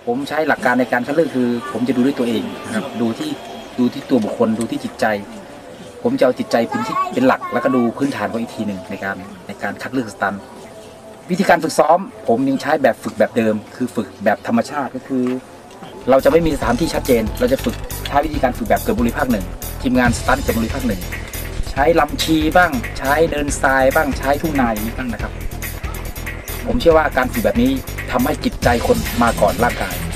ผมใช้หลักการในการคัดเลือกคือผมจะดูด้วยตัวเองนะครับดูที่ตัวบุคคลดูที่จิตใจผมจะเอาจิตใจเป็นหลักแล้วก็ดูพื้นฐานของอีกทีหนึ่งในการคัดเลือกสตันวิธีการฝึกซ้อมผมยังใช้แบบฝึกแบบเดิมคือฝึกแบบธรรมชาติก็คือเราจะไม่มีสถานที่ชัดเจนเราจะฝึกใช้วิธีการฝึกแบบเกิดบุรีภาคหนึ่งทีมงานสตันเกิดบุรีภาคหนึ่งใช้ลำชีบ้างใช้เดินทรายบ้างใช้ทุ่งนาบ้างนะครับผมเชื่อว่าการฝึกแบบนี้ทำให้จิตใจคนมาก่อนร่างกาย